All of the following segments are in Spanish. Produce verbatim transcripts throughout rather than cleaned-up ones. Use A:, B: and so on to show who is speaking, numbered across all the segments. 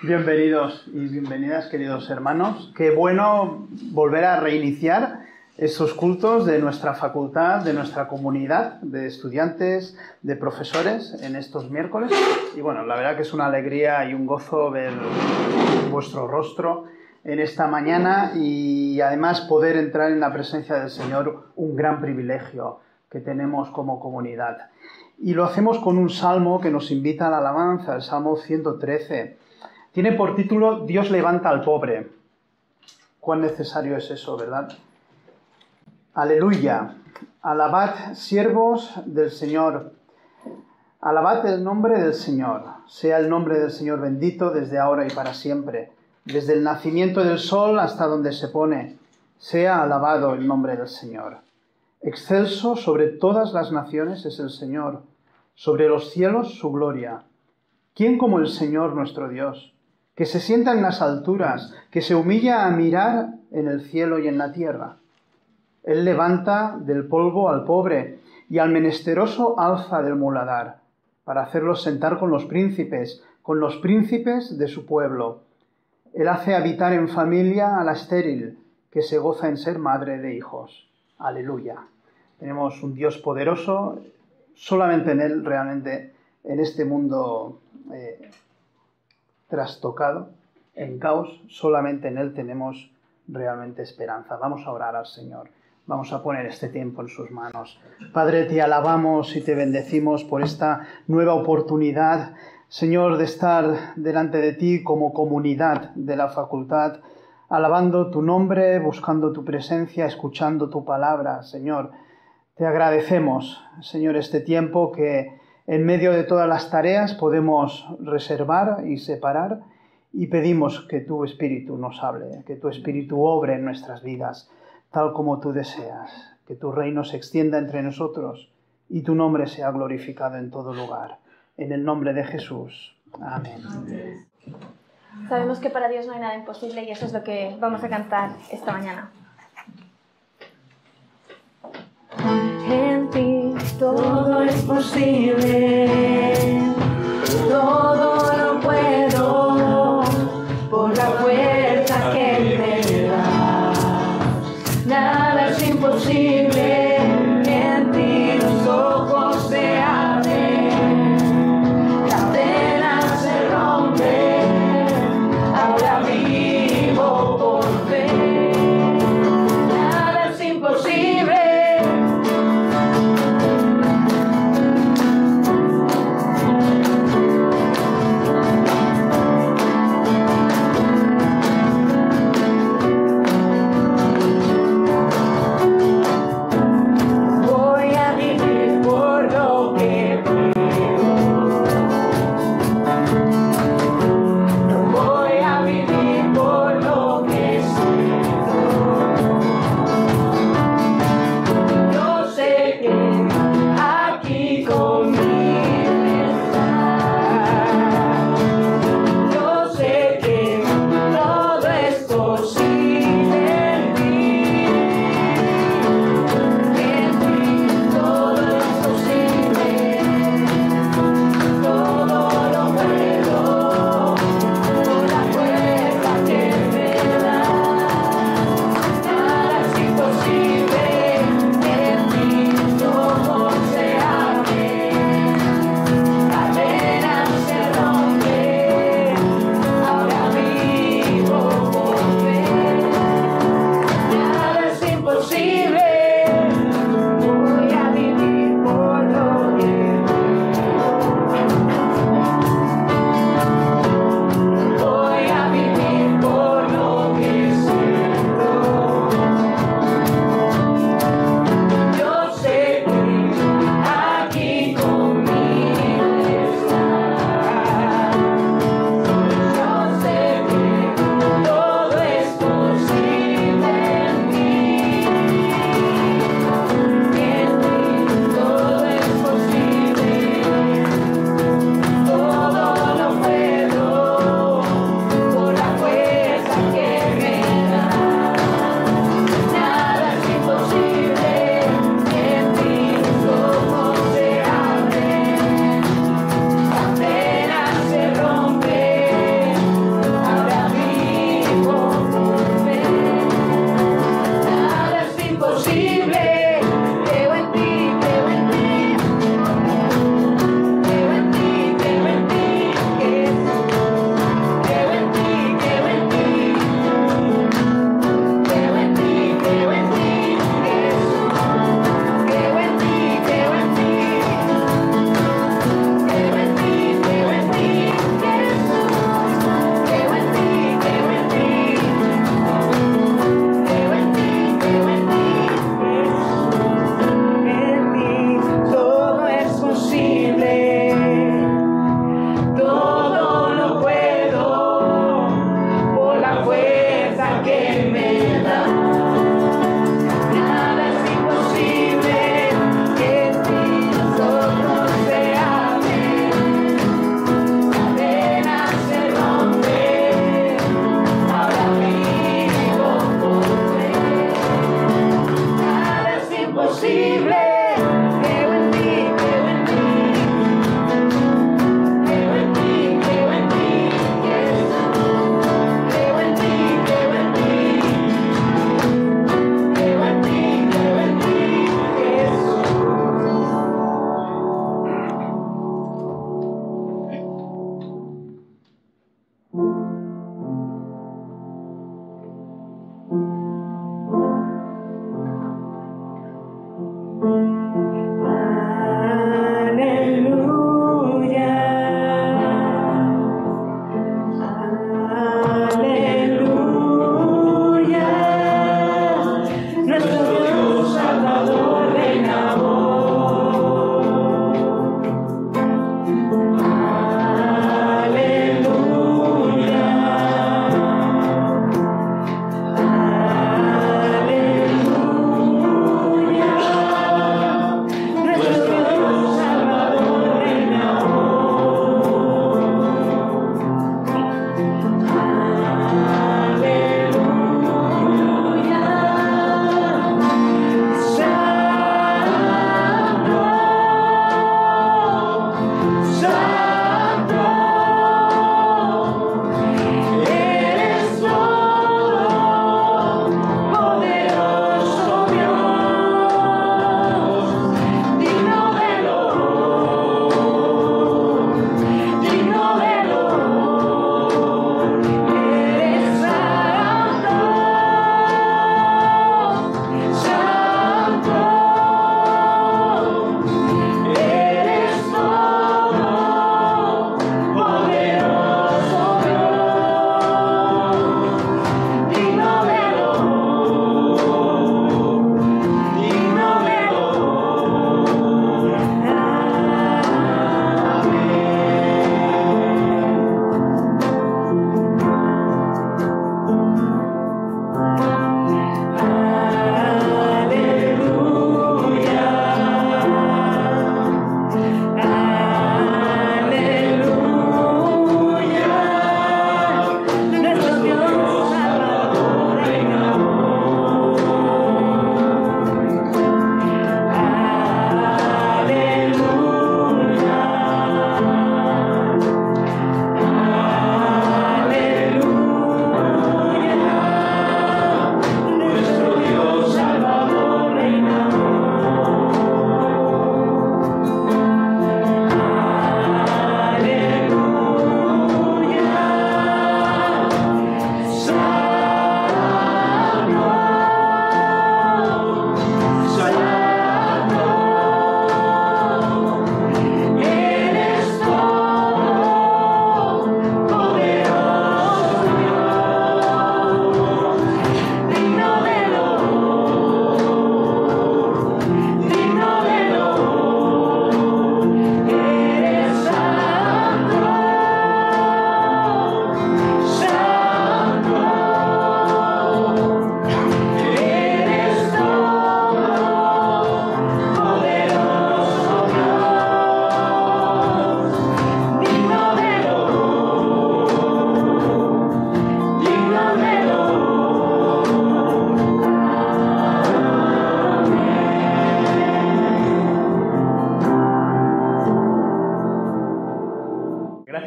A: Bienvenidos y bienvenidas, queridos hermanos. Qué bueno volver a reiniciar estos cultos de nuestra facultad, de nuestra comunidad, de estudiantes, de profesores en estos miércoles. Y bueno, la verdad que es una alegría y un gozo ver vuestro rostro en esta mañana y además poder entrar en la presencia del Señor, un gran privilegio que tenemos como comunidad. Y lo hacemos con un salmo que nos invita a la alabanza, el Salmo ciento trece. Tiene por título Dios levanta al pobre. Cuán necesario es eso, ¿verdad? Aleluya. Alabad, siervos del Señor. Alabad el nombre del Señor. Sea el nombre del Señor bendito desde ahora y para siempre. Desde el nacimiento del sol hasta donde se pone. Sea alabado el nombre del Señor. Excelso sobre todas las naciones es el Señor. Sobre los cielos su gloria. ¿Quién como el Señor nuestro Dios? Que se sienta en las alturas, que se humilla a mirar en el cielo y en la tierra. Él levanta del polvo al pobre y al menesteroso alza del muladar, para hacerlos sentar con los príncipes, con los príncipes de su pueblo. Él hace habitar en familia a la estéril, que se goza en ser madre de hijos. Aleluya. Tenemos un Dios poderoso, solamente en Él realmente, en este mundo eh, trastocado, en caos, solamente en Él tenemos realmente esperanza. Vamos a orar al Señor. Vamos a poner este tiempo en sus manos. Padre, te alabamos y te bendecimos por esta nueva oportunidad, Señor, de estar delante de ti como comunidad de la facultad, alabando tu nombre, buscando tu presencia, escuchando tu palabra, Señor. Te agradecemos, Señor, este tiempo que en medio de todas las tareas podemos reservar y separar y pedimos que tu Espíritu nos hable, que tu Espíritu obre en nuestras vidas, tal como tú deseas, que tu reino se extienda entre nosotros y tu nombre sea glorificado en todo lugar. En el nombre de Jesús. Amén. Amén.
B: Sabemos que para Dios no hay nada imposible y eso es lo que vamos a cantar esta mañana.
C: En ti todo es posible, todo lo puedo por la fuerza que me das. Nada es imposible, en ti los ojos se abren, cadenas se rompen, ahora vivo por fe. Nada es imposible.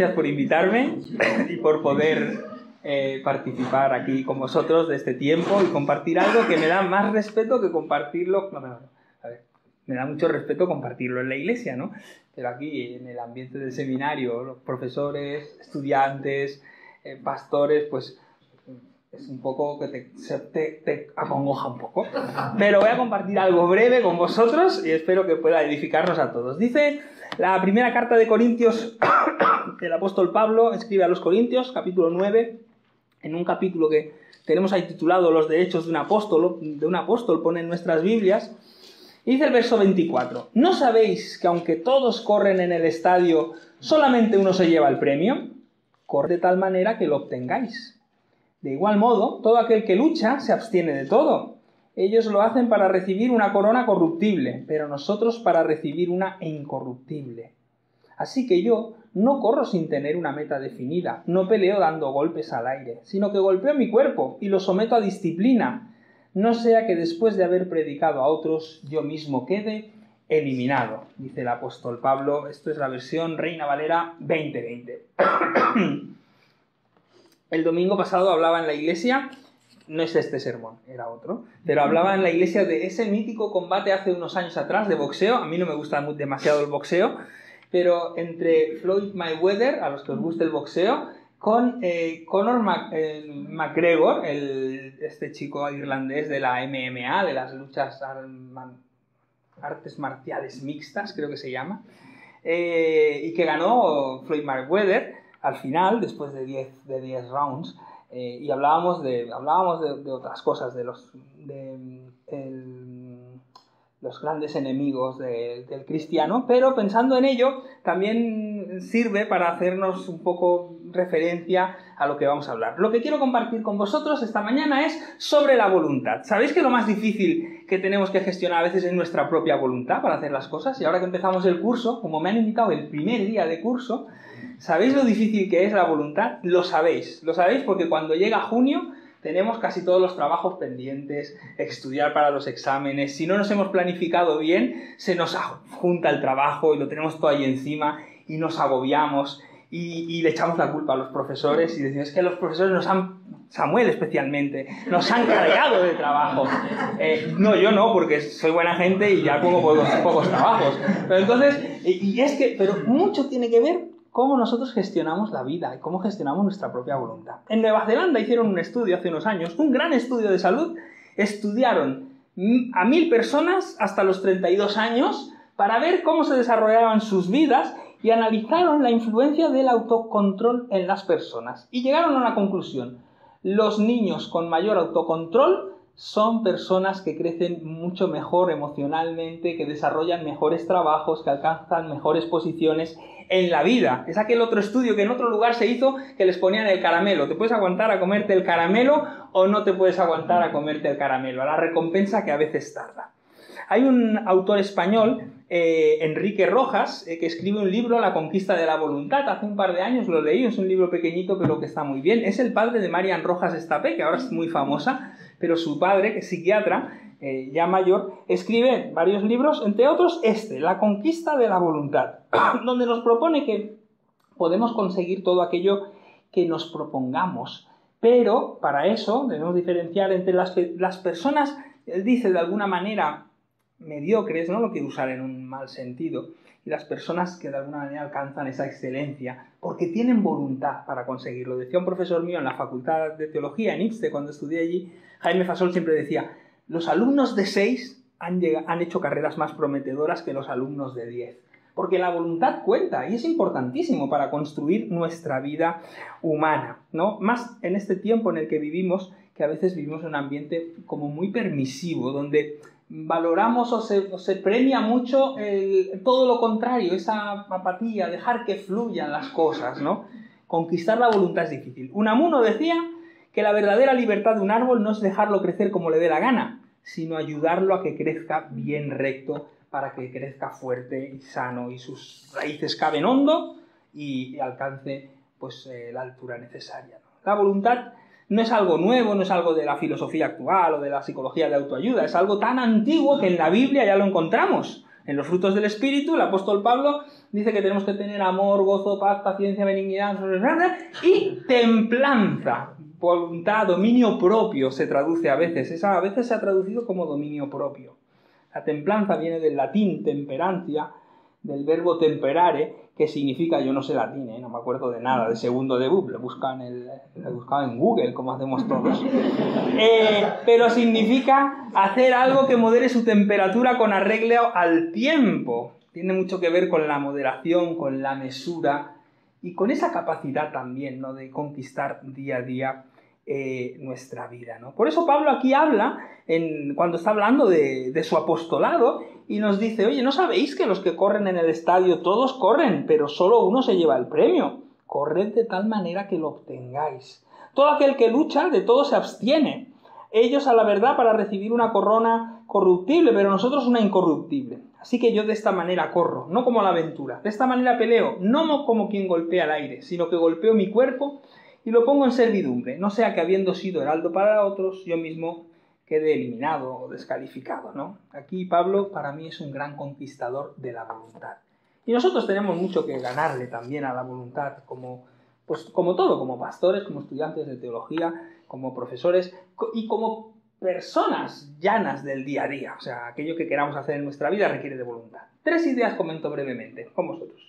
D: gracias por invitarme y por poder eh, participar aquí con vosotros de este tiempo y compartir algo que me da más respeto que compartirlo. No, no, no. A ver, me da mucho respeto compartirlo en la iglesia, ¿no? Pero aquí, en el ambiente del seminario, los profesores, estudiantes, eh, pastores, pues es un poco que te, te, te acongoja un poco. Pero voy a compartir algo breve con vosotros y espero que pueda edificarnos a todos. Dice la primera carta de Corintios, el apóstol Pablo escribe a los Corintios, capítulo nueve, en un capítulo que tenemos ahí titulado Los derechos de un apóstol, de un apóstol, pone en nuestras Biblias. Y dice el verso veinticuatro, ¿no sabéis que aunque todos corren en el estadio, solamente uno se lleva el premio? Corred de tal manera que lo obtengáis. De igual modo, todo aquel que lucha se abstiene de todo. Ellos lo hacen para recibir una corona corruptible, pero nosotros para recibir una incorruptible. Así que yo no corro sin tener una meta definida, no peleo dando golpes al aire, sino que golpeo mi cuerpo y lo someto a disciplina, no sea que después de haber predicado a otros, yo mismo quede eliminado, dice el apóstol Pablo. Esto es la versión Reina Valera veinte veinte. El domingo pasado hablaba en la iglesia, no es este sermón, era otro, pero hablaba en la iglesia de ese mítico combate hace unos años atrás de boxeo. A mí no me gusta demasiado el boxeo, pero entre Floyd Mayweather, a los que os guste el boxeo, con eh, Conor Mac, eh, McGregor, el, este chico irlandés de la M M A, de las luchas artes marciales mixtas, creo que se llama, eh, y que ganó Floyd Mayweather al final, después de diez de diez rounds, eh, y hablábamos de hablábamos de, de otras cosas, de los de el, los grandes enemigos de, del cristiano, pero pensando en ello también sirve para hacernos un poco referencia a lo que vamos a hablar. Lo que quiero compartir con vosotros esta mañana es sobre la voluntad. ¿Sabéis que lo más difícil que tenemos que gestionar a veces es nuestra propia voluntad para hacer las cosas? Y ahora que empezamos el curso, como me han invitado el primer día de curso, ¿sabéis lo difícil que es la voluntad? Lo sabéis, lo sabéis porque cuando llega junio tenemos casi todos los trabajos pendientes, estudiar para los exámenes. Si no nos hemos planificado bien, se nos junta el trabajo y lo tenemos todo ahí encima y nos agobiamos y, y le echamos la culpa a los profesores y decimos, es que los profesores nos han, Samuel especialmente, nos han cargado de trabajo. Eh, no, yo no, porque soy buena gente y ya pongo pocos, pocos trabajos. Pero entonces, y, y es que, pero mucho tiene que ver cómo nosotros gestionamos la vida y cómo gestionamos nuestra propia voluntad. En Nueva Zelanda hicieron un estudio hace unos años, un gran estudio de salud. Estudiaron a mil personas hasta los treinta y dos años para ver cómo se desarrollaban sus vidas y analizaron la influencia del autocontrol en las personas. Y llegaron a una conclusión. Los niños con mayor autocontrol son personas que crecen mucho mejor emocionalmente, que desarrollan mejores trabajos, que alcanzan mejores posiciones en la vida. Es aquel otro estudio que en otro lugar se hizo que les ponían el caramelo. ¿Te puedes aguantar a comerte el caramelo o no te puedes aguantar a comerte el caramelo? A la recompensa que a veces tarda. Hay un autor español, eh, Enrique Rojas, eh, que escribe un libro, La conquista de la voluntad. Hace un par de años lo leí, es un libro pequeñito pero que está muy bien. Es el padre de Marian Rojas Estapé, que ahora es muy famosa, pero su padre, que es psiquiatra, eh, ya mayor, escribe varios libros, entre otros este, La conquista de la voluntad, donde nos propone que podemos conseguir todo aquello que nos propongamos, pero para eso debemos diferenciar entre las, las personas, él dice de alguna manera, mediocres, no lo quiero usar en un mal sentido, y las personas que de alguna manera alcanzan esa excelencia, porque tienen voluntad para conseguirlo. Decía un profesor mío en la Facultad de Teología, en Ipste, cuando estudié allí, Jaime Fasol siempre decía, los alumnos de seis han, llegado, han hecho carreras más prometedoras que los alumnos de diez. Porque la voluntad cuenta y es importantísimo para construir nuestra vida humana, ¿no? Más en este tiempo en el que vivimos, que a veces vivimos en un ambiente como muy permisivo, donde valoramos o se, o se premia mucho el, todo lo contrario, esa apatía, dejar que fluyan las cosas, ¿no? Conquistar la voluntad es difícil. Unamuno decía que la verdadera libertad de un árbol no es dejarlo crecer como le dé la gana, sino ayudarlo a que crezca bien recto, para que crezca fuerte y sano y sus raíces caben hondo y, y alcance pues, eh, la altura necesaria, ¿no? La voluntad no es algo nuevo, no es algo de la filosofía actual o de la psicología de autoayuda, es algo tan antiguo que en la Biblia ya lo encontramos. En los frutos del Espíritu, el apóstol Pablo dice que tenemos que tener amor, gozo, paz, paciencia, benignidad y templanza. Voluntad, dominio propio se traduce a veces. Esa a veces se ha traducido como dominio propio. La templanza viene del latín temperancia, del verbo temperare, que significa, yo no sé latín, ¿eh? No me acuerdo de nada, de segundo debut, lo buscan en, lo buscan en Google, como hacemos todos. Eh, pero significa hacer algo que modere su temperatura con arreglo al tiempo. Tiene mucho que ver con la moderación, con la mesura y con esa capacidad también, ¿no?, de conquistar día a día eh, nuestra vida, ¿no? Por eso Pablo aquí habla, en, cuando está hablando de, de su apostolado, y nos dice, oye, ¿no sabéis que los que corren en el estadio todos corren, pero solo uno se lleva el premio? Corred de tal manera que lo obtengáis. Todo aquel que lucha, de todo se abstiene. Ellos a la verdad para recibir una corona corruptible, pero nosotros una incorruptible. Así que yo de esta manera corro, no como la aventura. De esta manera peleo, no como quien golpea el aire, sino que golpeo mi cuerpo y lo pongo en servidumbre, no sea que habiendo sido heraldo para otros, yo mismo quede eliminado o descalificado, ¿no? Aquí Pablo para mí es un gran conquistador de la voluntad. Y nosotros tenemos mucho que ganarle también a la voluntad, como, pues, como todo, como pastores, como estudiantes de teología, como profesores y como personas llanas del día a día. O sea, aquello que queramos hacer en nuestra vida requiere de voluntad. Tres ideas comento brevemente con vosotros,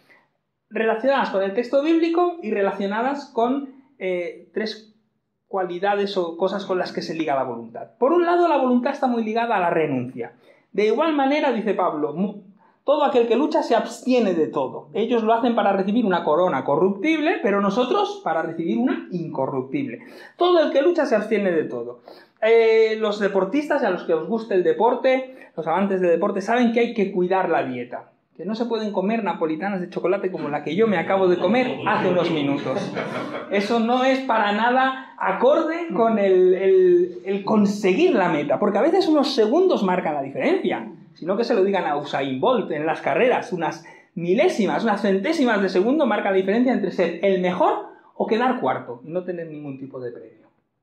D: relacionadas con el texto bíblico y relacionadas con eh, tres cualidades o cosas con las que se liga la voluntad. Por un lado, la voluntad está muy ligada a la renuncia. De igual manera, dice Pablo, todo aquel que lucha se abstiene de todo. Ellos lo hacen para recibir una corona corruptible, pero nosotros para recibir una incorruptible. Todo el que lucha se abstiene de todo. Eh, los deportistas, a los que os guste el deporte, los amantes del deporte, saben que hay que cuidar la dieta. Que no se pueden comer napolitanas de chocolate como la que yo me acabo de comer hace unos minutos. Eso no es para nada acorde con el, el, el conseguir la meta, porque a veces unos segundos marcan la diferencia, sino que se lo digan a Usain Bolt en las carreras, unas milésimas, unas centésimas de segundo marcan la diferencia entre ser el mejor o quedar cuarto y no tener ningún tipo de premio.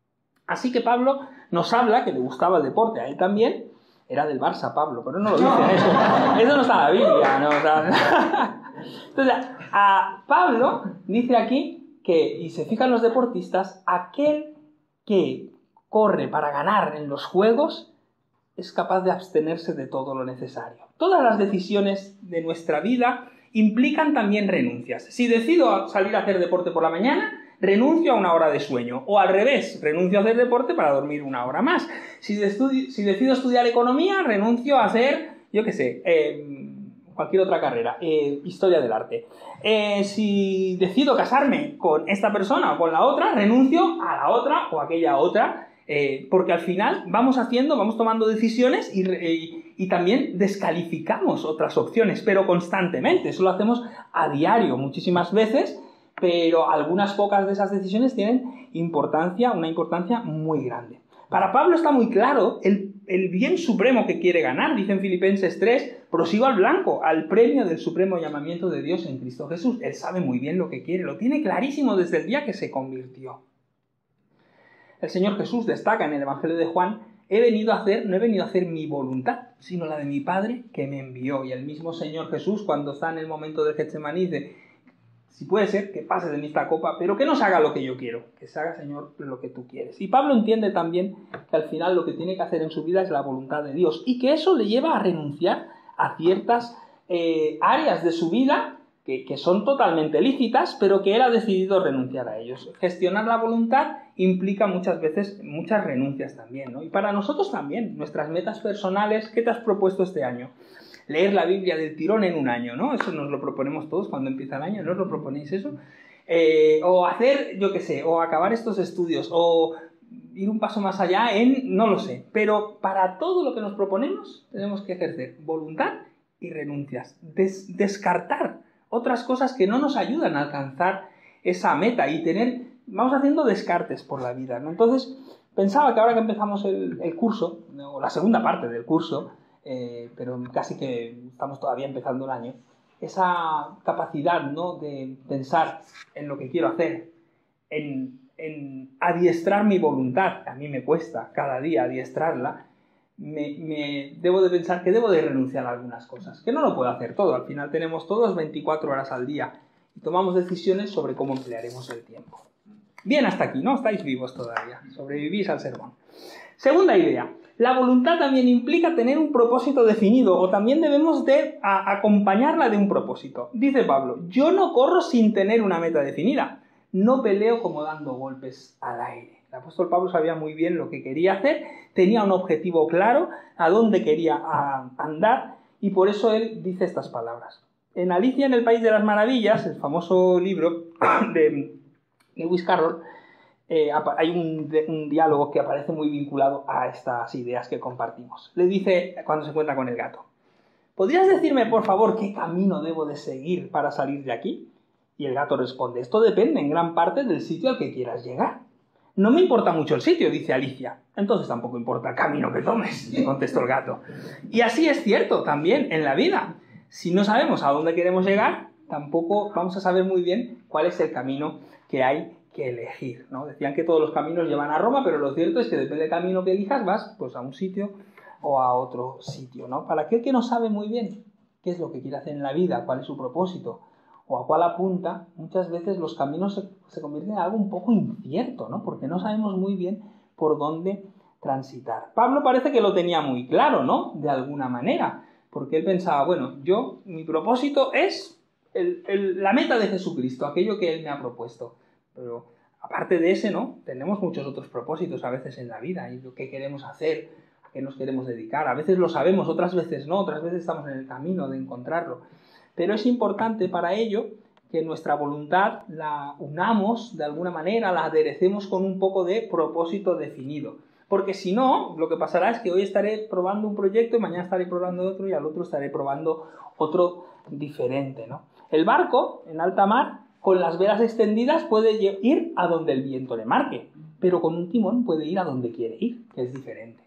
D: Así que Pablo nos habla, que le gustaba el deporte a él también. Era del Barça, Pablo, pero no lo dice eso. Eso no está en la Biblia. No, o sea... Entonces, a Pablo dice aquí que, y se fijan los deportistas, aquel que corre para ganar en los juegos es capaz de abstenerse de todo lo necesario. Todas las decisiones de nuestra vida implican también renuncias. Si decido salir a hacer deporte por la mañana, renuncio a una hora de sueño, o al revés, renuncio a hacer deporte para dormir una hora más. Si, estudi- si decido estudiar economía, renuncio a hacer, yo qué sé, eh, cualquier otra carrera, eh, historia del arte. Eh, si decido casarme con esta persona o con la otra, renuncio a la otra o a aquella otra, eh, porque al final vamos haciendo, vamos tomando decisiones y, y, y también descalificamos otras opciones, pero constantemente. Eso lo hacemos a diario, muchísimas veces, pero algunas pocas de esas decisiones tienen importancia, una importancia muy grande. Para Pablo está muy claro el, el bien supremo que quiere ganar. Dice en Filipenses tres, prosigo al blanco, al premio del supremo llamamiento de Dios en Cristo Jesús. Él sabe muy bien lo que quiere, lo tiene clarísimo desde el día que se convirtió. El Señor Jesús destaca en el Evangelio de Juan, he venido a hacer, no he venido a hacer mi voluntad, sino la de mi Padre que me envió. Y el mismo Señor Jesús, cuando está en el momento del Getsemaní, dice, si puede ser, que pase de mí esta copa, pero que no se haga lo que yo quiero, que se haga, Señor, lo que tú quieres. Y Pablo entiende también que al final lo que tiene que hacer en su vida es la voluntad de Dios, y que eso le lleva a renunciar a ciertas eh, áreas de su vida que, que son totalmente lícitas, pero que él ha decidido renunciar a ellos. Gestionar la voluntad implica muchas veces muchas renuncias también, ¿no? Y para nosotros también, nuestras metas personales, ¿qué te has propuesto este año? Leer la Biblia del tirón en un año, ¿no? Eso nos lo proponemos todos cuando empieza el año, ¿no os lo proponéis eso? Eh, o hacer, yo qué sé, o acabar estos estudios, o ir un paso más allá en, no lo sé. Pero para todo lo que nos proponemos tenemos que ejercer voluntad y renuncias. Des- descartar otras cosas que no nos ayudan a alcanzar esa meta y tener, vamos haciendo descartes por la vida, ¿no? Entonces, pensaba que ahora que empezamos el, el curso, o la segunda parte del curso, Eh, pero casi que estamos todavía empezando el año, esa capacidad, ¿no?, de pensar en lo que quiero hacer, en, en adiestrar mi voluntad, a mí me cuesta cada día adiestrarla, me, me debo de pensar que debo de renunciar a algunas cosas, que no lo puedo hacer todo. Al final tenemos todos veinticuatro horas al día y tomamos decisiones sobre cómo emplearemos el tiempo. Bien, hasta aquí, ¿no? Estáis vivos todavía, sobrevivís al sermón. Segunda idea, la voluntad también implica tener un propósito definido, o también debemos de a, acompañarla de un propósito. Dice Pablo, yo no corro sin tener una meta definida, no peleo como dando golpes al aire. El apóstol Pablo sabía muy bien lo que quería hacer, tenía un objetivo claro, a dónde quería a, andar, y por eso él dice estas palabras. En Alicia en el País de las Maravillas, el famoso libro de Lewis Carroll, eh, hay un, un diálogo que aparece muy vinculado a estas ideas que compartimos. Le dice, cuando se encuentra con el gato, ¿podrías decirme, por favor, qué camino debo de seguir para salir de aquí? Y el gato responde, esto depende en gran parte del sitio al que quieras llegar. No me importa mucho el sitio, dice Alicia. Entonces tampoco importa el camino que tomes, contestó el gato. Y así es cierto también en la vida. Si no sabemos a dónde queremos llegar, tampoco vamos a saber muy bien cuál es el camino que hay que elegir, ¿no? Decían que todos los caminos llevan a Roma, pero lo cierto es que depende del camino que elijas, vas pues a un sitio o a otro sitio, ¿no? Para aquel que no sabe muy bien qué es lo que quiere hacer en la vida, cuál es su propósito, o a cuál apunta, muchas veces los caminos se, se convierten en algo un poco incierto, ¿no? Porque no sabemos muy bien por dónde transitar. Pablo parece que lo tenía muy claro, ¿no? De alguna manera, porque él pensaba, bueno, yo, mi propósito es el, el, la meta de Jesucristo, aquello que él me ha propuesto. Pero aparte de ese, ¿no? Tenemos muchos otros propósitos a veces en la vida, y lo que queremos hacer, a qué nos queremos dedicar. A veces lo sabemos, otras veces no, otras veces estamos en el camino de encontrarlo. Pero es importante para ello que nuestra voluntad la unamos de alguna manera, la aderecemos con un poco de propósito definido. Porque si no, lo que pasará es que hoy estaré probando un proyecto y mañana estaré probando otro y al otro estaré probando otro diferente, ¿no? El barco en alta mar, con las velas extendidas, puede ir a donde el viento le marque, pero con un timón puede ir a donde quiere ir, que es diferente.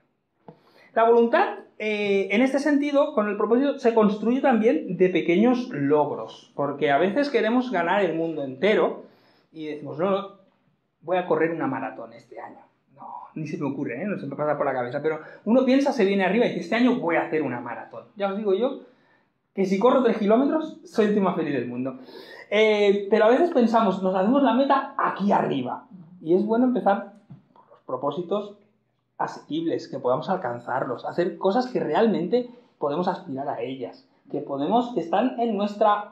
D: La voluntad, eh, en este sentido, con el propósito, se construye también de pequeños logros, porque a veces queremos ganar el mundo entero y decimos, no, no, voy a correr una maratón este año. No, ni se me ocurre, ¿eh? No se me pasa por la cabeza, pero uno piensa, se viene arriba y dice, este año voy a hacer una maratón. Ya os digo yo que si corro tres kilómetros, soy el tío más feliz del mundo. Eh, pero a veces pensamos, nos hacemos la meta aquí arriba. Y es bueno empezar por los propósitos asequibles, que podamos alcanzarlos, hacer cosas que realmente podemos aspirar a ellas, que podemos, que están en nuestra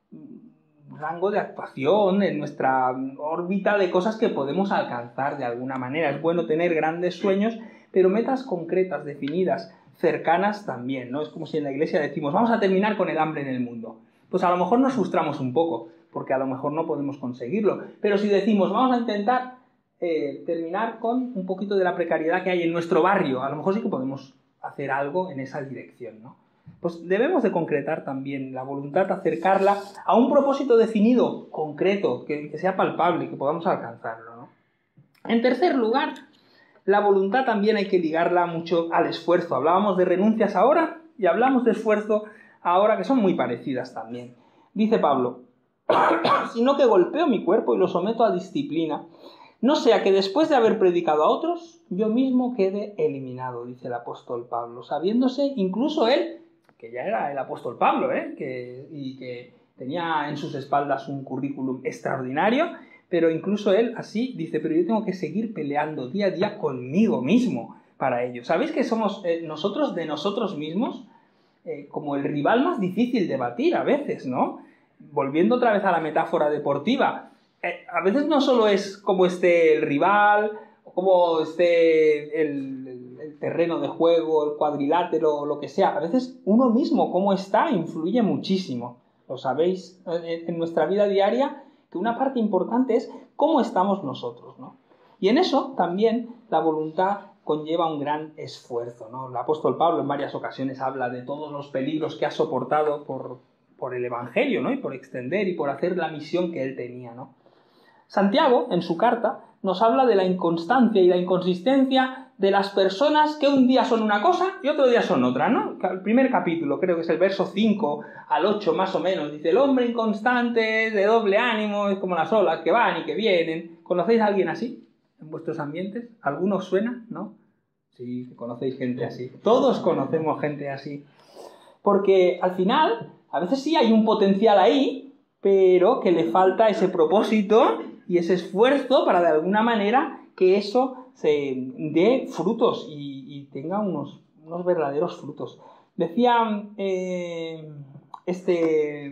D: rango de actuación, en nuestra órbita de cosas que podemos alcanzar de alguna manera. Es bueno tener grandes sueños, pero metas concretas, definidas, cercanas también, ¿no? Es como si en la iglesia decimos, vamos a terminar con el hambre en el mundo. Pues a lo mejor nos frustramos un poco, porque a lo mejor no podemos conseguirlo. Pero si decimos, vamos a intentar eh, terminar con un poquito de la precariedad que hay en nuestro barrio, a lo mejor sí que podemos hacer algo en esa dirección, ¿no? Pues debemos de concretar también la voluntad, acercarla a un propósito definido, concreto, que, que sea palpable, que podamos alcanzarlo, ¿no? En tercer lugar, la voluntad también hay que ligarla mucho al esfuerzo. Hablábamos de renuncias ahora y hablamos de esfuerzo ahora, que son muy parecidas también. Dice Pablo, sino que golpeo mi cuerpo y lo someto a disciplina, no sea que después de haber predicado a otros, yo mismo quede eliminado, dice el apóstol Pablo, sabiéndose incluso él, que ya era el apóstol Pablo, ¿eh? que, y que tenía en sus espaldas un currículum extraordinario, pero incluso él así dice, pero yo tengo que seguir peleando día a día conmigo mismo para ello. ¿Sabéis que somos eh, nosotros de nosotros mismos eh, como el rival más difícil de batir a veces, ¿no? Volviendo otra vez a la metáfora deportiva, eh, a veces no solo es cómo esté el rival, o cómo esté el, el, el terreno de juego, el cuadrilátero, lo que sea, a veces uno mismo, cómo está, influye muchísimo. Lo sabéis en, en nuestra vida diaria, que una parte importante es cómo estamos nosotros, ¿no? Y en eso también la voluntad conlleva un gran esfuerzo, ¿no? El apóstol Pablo en varias ocasiones habla de todos los peligros que ha soportado por, por el Evangelio, ¿no? Y por extender y por hacer la misión que él tenía, ¿no? Santiago, en su carta, nos habla de la inconstancia y la inconsistencia de las personas que un día son una cosa y otro día son otra, ¿no? El primer capítulo, creo que es el verso cinco al ocho más o menos, dice, el hombre inconstante es de doble ánimo, es como las olas que van y que vienen. ¿Conocéis a alguien así en vuestros ambientes? ¿Alguno os suena? ¿No? Sí, conocéis gente así. Todos conocemos gente así. Porque al final, a veces sí hay un potencial ahí, pero que le falta ese propósito y ese esfuerzo para de alguna manera que eso se dé frutos y, y tenga unos, unos verdaderos frutos. Decía eh, este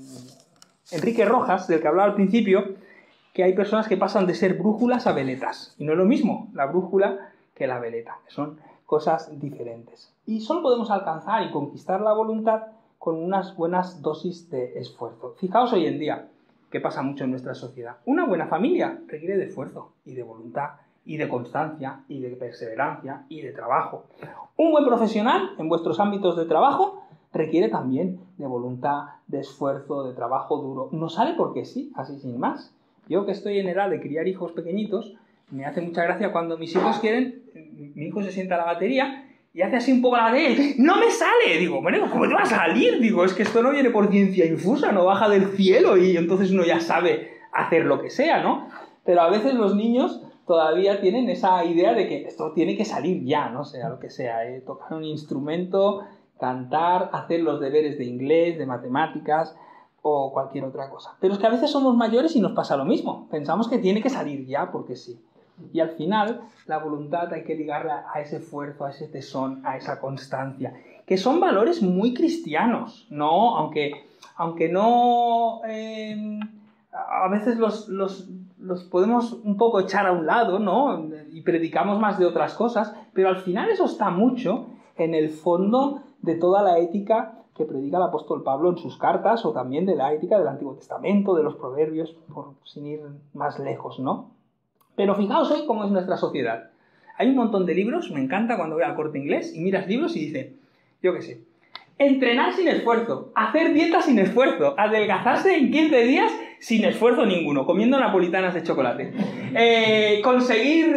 D: Enrique Rojas, del que hablaba al principio, que hay personas que pasan de ser brújulas a veletas. Y no es lo mismo la brújula que la veleta, que son cosas diferentes. Y solo podemos alcanzar y conquistar la voluntad con unas buenas dosis de esfuerzo. Fijaos hoy en día, que pasa mucho en nuestra sociedad. Una buena familia requiere de esfuerzo y de voluntad, y de constancia, y de perseverancia, y de trabajo. Un buen profesional en vuestros ámbitos de trabajo requiere también de voluntad, de esfuerzo, de trabajo duro. No sale porque sí, así sin más. Yo que estoy en edad de criar hijos pequeñitos, me hace mucha gracia cuando mis hijos quieren, mi hijo se sienta a la batería y hace así un poco la de él, ¡no me sale! Digo, bueno, ¿cómo te va a salir? Digo, es que esto no viene por ciencia infusa, no baja del cielo y entonces uno ya sabe hacer lo que sea, ¿no? Pero a veces los niños todavía tienen esa idea de que esto tiene que salir ya, no sea lo que sea, ¿eh? Tocar un instrumento, cantar, hacer los deberes de inglés, de matemáticas o cualquier otra cosa. Pero es que a veces somos mayores y nos pasa lo mismo. Pensamos que tiene que salir ya porque sí. Y al final la voluntad hay que ligarla a ese esfuerzo, a ese tesón, a esa constancia, que son valores muy cristianos, ¿no? Aunque, aunque no... Eh, a veces los, los, los podemos un poco echar a un lado, ¿no? Y predicamos más de otras cosas, pero al final eso está mucho en el fondo de toda la ética que predica el apóstol Pablo en sus cartas, o también de la ética del Antiguo Testamento, de los proverbios, por, sin ir más lejos, ¿no? Pero fijaos hoy cómo es nuestra sociedad. Hay un montón de libros, me encanta cuando voy al Corte Inglés y miras libros y dice, yo qué sé, entrenar sin esfuerzo, hacer dieta sin esfuerzo, adelgazarse en quince días sin esfuerzo ninguno, comiendo napolitanas de chocolate, eh, conseguir,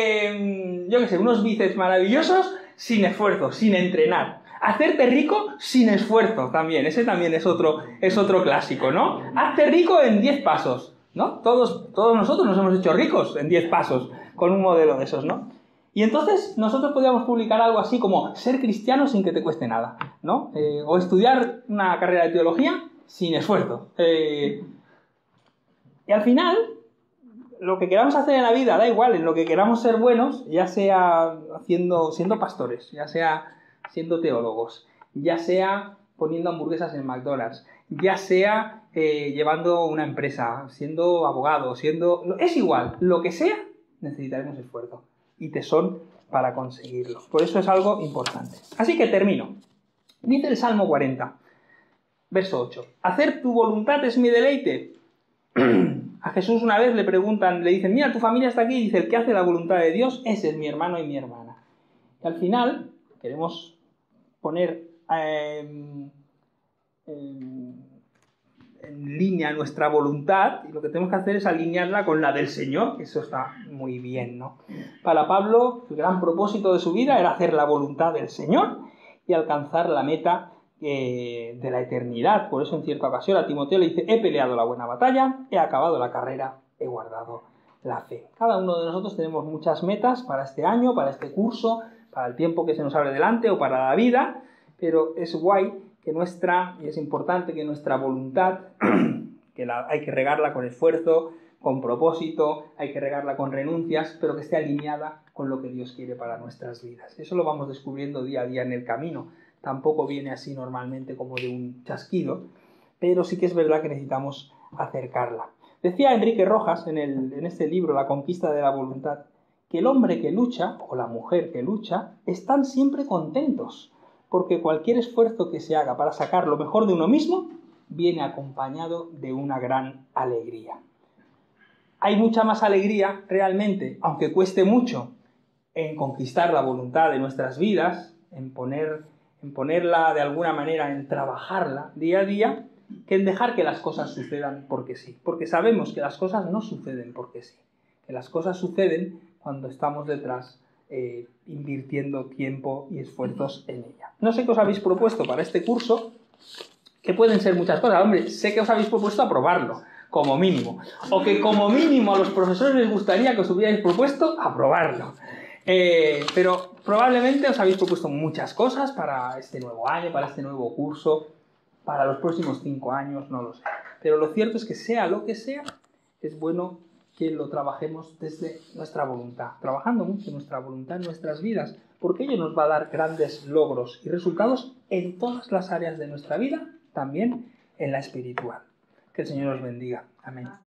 D: eh, yo qué sé, unos bíceps maravillosos sin esfuerzo, sin entrenar. Hacerte rico sin esfuerzo también, ese también es otro, es otro clásico, ¿no? Hazte rico en diez pasos, ¿no? Todos, todos nosotros nos hemos hecho ricos en diez pasos con un modelo de esos, ¿no? Y entonces nosotros podríamos publicar algo así como ser cristiano sin que te cueste nada, ¿no? Eh, o estudiar una carrera de teología sin esfuerzo. Eh, y al final, lo que queramos hacer en la vida, da igual, en lo que queramos ser buenos, ya sea haciendo, siendo pastores, ya sea siendo teólogos, ya sea poniendo hamburguesas en McDonald's, ya sea eh, llevando una empresa, siendo abogado, siendo... Es igual, lo que sea, necesitaremos esfuerzo y tesón para conseguirlo. Por eso es algo importante. Así que termino. Dice el Salmo cuarenta, verso ocho. Hacer tu voluntad es mi deleite. A Jesús una vez le preguntan, le dicen, mira, tu familia está aquí, y dice, el que hace la voluntad de Dios, ese es mi hermano y mi hermana. Y al final queremos poner eh, eh, en línea nuestra voluntad, y lo que tenemos que hacer es alinearla con la del Señor, que eso está muy bien, ¿no? Para Pablo, el gran propósito de su vida era hacer la voluntad del Señor y alcanzar la meta eh, de la eternidad. Por eso en cierta ocasión a Timoteo le dice, he peleado la buena batalla, he acabado la carrera, he guardado la fe. Cada uno de nosotros tenemos muchas metas para este año, para este curso, para el tiempo que se nos abre delante o para la vida, pero es guay que nuestra, y es importante que nuestra voluntad, que la, hay que regarla con esfuerzo, con propósito, hay que regarla con renuncias, pero que esté alineada con lo que Dios quiere para nuestras vidas. Eso lo vamos descubriendo día a día en el camino. Tampoco viene así normalmente como de un chasquido, pero sí que es verdad que necesitamos acercarla. Decía Enrique Rojas en, el, en este libro, La conquista de la voluntad, que el hombre que lucha, o la mujer que lucha, están siempre contentos, porque cualquier esfuerzo que se haga para sacar lo mejor de uno mismo viene acompañado de una gran alegría. Hay mucha más alegría realmente, aunque cueste mucho, en conquistar la voluntad de nuestras vidas, en, poner, en ponerla de alguna manera, en trabajarla día a día, que en dejar que las cosas sucedan porque sí. Porque sabemos que las cosas no suceden porque sí, que las cosas suceden cuando estamos detrás Eh, invirtiendo tiempo y esfuerzos en ella. No sé qué os habéis propuesto para este curso, que pueden ser muchas cosas. Hombre, sé que os habéis propuesto aprobarlo, como mínimo. O que como mínimo a los profesores les gustaría que os hubierais propuesto aprobarlo. Eh, pero probablemente os habéis propuesto muchas cosas para este nuevo año, para este nuevo curso, para los próximos cinco años, no lo sé. Pero lo cierto es que sea lo que sea, es bueno que lo trabajemos desde nuestra voluntad, trabajando mucho nuestra voluntad en nuestras vidas, porque ello nos va a dar grandes logros y resultados en todas las áreas de nuestra vida, también en la espiritual. Que el Señor os bendiga. Amén.